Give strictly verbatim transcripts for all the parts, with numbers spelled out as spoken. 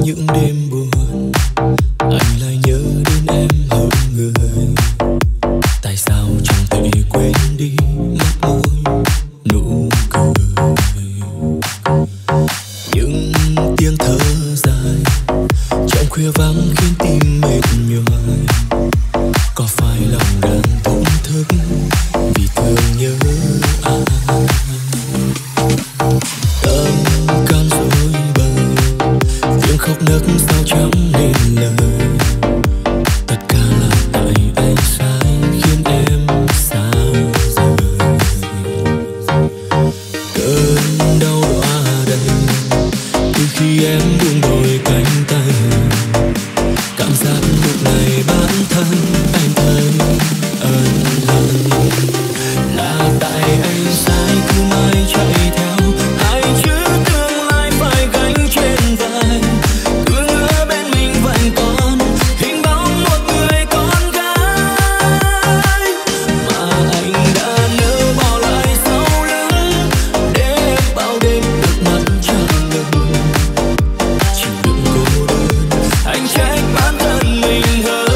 những đêm buồn anh lại nhớ đến em hơn người. Tại sao chẳng thể quên đi mắt môi nụ cười. Những tiếng thở dài trong khuya vắng khiến tim mệt nhoài. Có phải lòng đang thổn thức vì thương nhớ ai? Tâm can dối bời, tiếng khóc nấc sao chẳng nên lời. Tất cả là tại anh sai khiến em xa rời. Cơn đau đọa đầy từ khi em buông đôi cánh tay. Cảm giác lúc này bản thân anh thấy ân hận. Là tại anh sai cứ mãi chạy theo hai chữ tương lai phải gánh trên vai. Cứ ngỡ bên mình vẫn còn hình bóng một người con gái mà anh đã nỡ bỏ lại sau lưng để em bao đêm được mắt chẳng ngừng. Chịu đựng cô đơn anh trách bản thân mình hơn.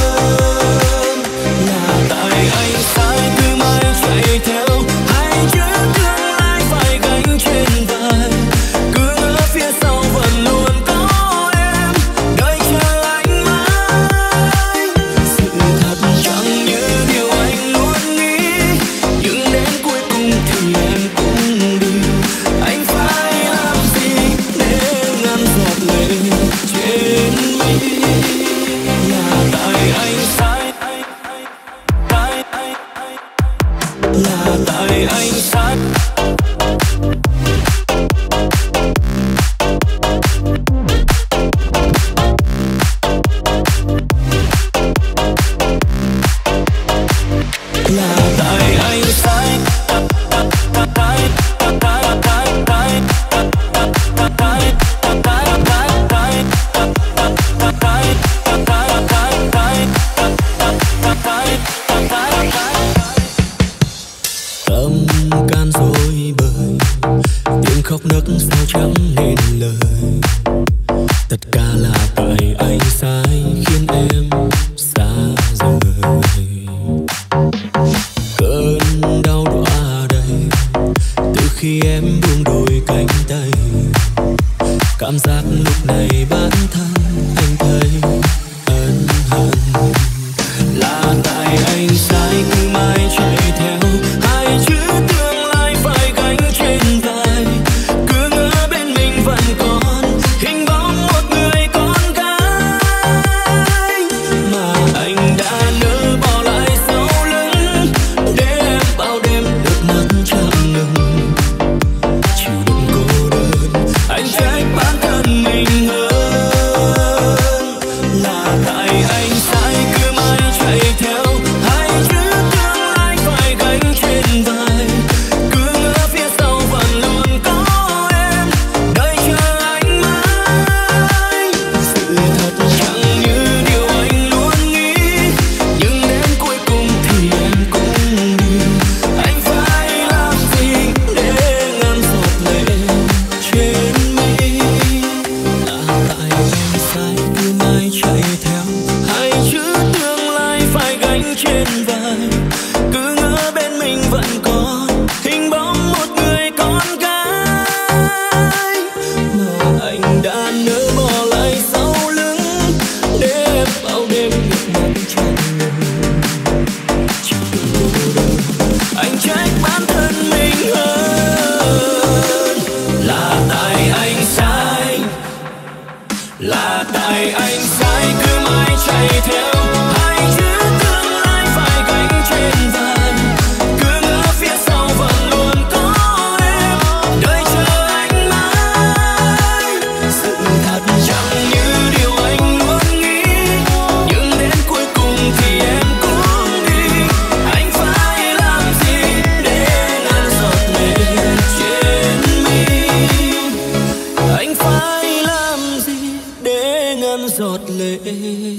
Là tại anh sai cứ mãi chạy theo hai chữ tương lai phải gánh trên vai. Cứ ngỡ phía sau vẫn luôn có em đợi chờ anh mãi. Sự thật chẳng như điều anh luôn nghĩ, nhưng đến cuối cùng thì em cũng đi. Anh phải làm gì để ngăn giọt lệ trên mi? Là tại anh sai, là tại anh sai. Là tại anh sai. Tâm can dối bời, tiếng khóc nấc sao chẳng nên lời. Tất cả là tại anh sai khiến em xa rời. Cơn đau đọa đầy từ khi em buông đôi cánh tay. Cảm giác lúc này bản thân anh thấy ân hận. Là tại anh sai cứ mãi chạy theo hai chữ tương lai phải gánh trên vai. Cứ ngỡ bên mình vẫn còn hình bóng một người con gái mà anh đã nỡ bỏ lại sau lưng để em bao đêm được mắt chẳng ngừng. Chịu đựng cô đơn anh trách bản thân mình hơn. Là tại anh sai cứ mãi chạy theo hai chữ tương lai phải gánh trên vai. Cứ ngỡ phía sau vẫn luôn có em đợi chờ anh mãi. Sự thật chẳng như điều anh luôn nghĩ, nhưng đến cuối cùng thì em cũng đi. Anh phải làm gì để ngăn giọt lệ trên mi? Là tại em sai cứ mãi chạy theo hai chữ tương lai phải gánh trên vai. Cứ ngỡ bên mình vẫn còn hình bóng một người con gái mà anh đã nỡ bỏ lại sau lưng để em bao đêm ngược mắt chẳng ngừng. Chịu đựng cô đơn anh trách bản thân mình hơn. Là tại anh sai, là tại anh sai cứ mãi chạy theo hai chữ tương lai phải gánh trên vai. Cứ ngỡ phía sau vẫn luôn có em đợi chờ anh mãi. Sự thật chẳng như điều anh luôn nghĩ, nhưng đến cuối cùng thì em cũng đi. Anh phải làm gì để ngăn giọt lệ trên mi? Anh phải làm gì để ngăn giọt lệ